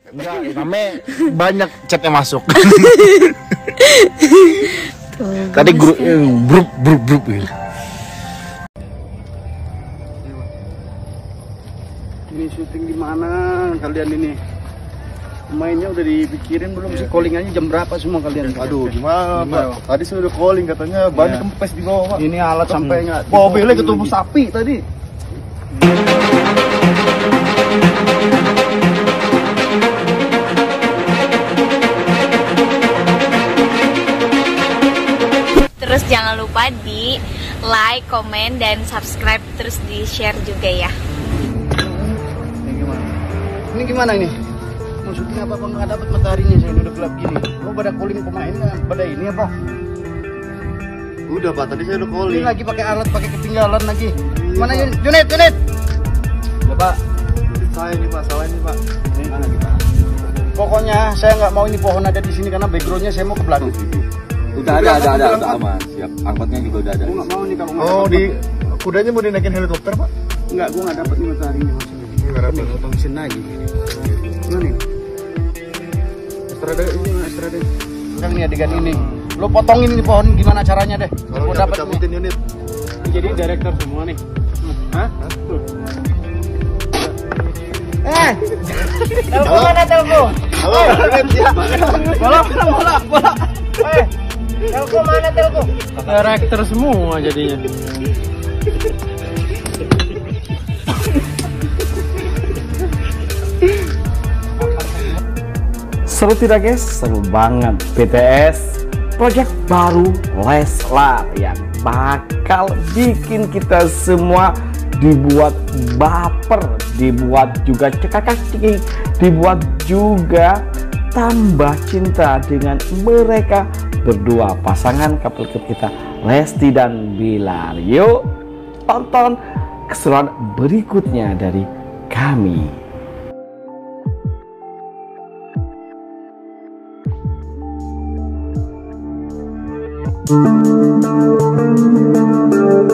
Enggak, namanya banyak chatnya masuk. Tuh, Tadi grup gitu. Ini syuting di mana kalian ini? Mainnya udah dipikirin belum sih? Callingannya jam berapa semua kalian? Aduh, gimana Pak? Tadi saya udah calling katanya banyak kempes di bawah Pak. Ini alat sampai nggak? Mobilnya ketemu sapi tadi. terus jangan lupa di like, komen, dan subscribe, terus di share juga ya. Ini gimana ini? Mau syuting apa nggak dapat mataharinya? Saya udah gelap gini. Lo pada calling pemain pada ini apa? Udah Pak, tadi saya udah Ini calling. lagi pakai alat, pakai ketinggalan lagi. Mana Junit? Ya Pak. Saya ini Pak, salah ini Pak. Ini mana kita? Pokoknya saya nggak mau ini pohon ada di sini karena backgroundnya saya mau ke belakang. Udah ada aman, siap. Angkotnya juga udah ada. Gue nggak mau nih kalau nggak Oh, dapat. di kudanya mau dinaikin helikopter Pak? Nggak, gue nggak dapat nih mataharinya maksudnya. Nggak dapat. Potong mesin lagi. Mana nih? Estrada. Udah nih adegan ini. Lo potongin ini pohon gimana caranya deh? Kalau Gue dapat cabutin unit. jadi director semua nih. Hah? Telko mana telko? Halo, unit ya. Bola. Telko mana telko? Director semua jadinya. Seru tidak guys? Seru banget. BTS project baru Leslar yang bakal bikin kita semua dibuat baper, dibuat juga cekak-cekik, dibuat juga tambah cinta dengan mereka berdua, pasangan couple kita Lesti dan Bilar. Yuk tonton keseruan berikutnya dari kami. Thank you.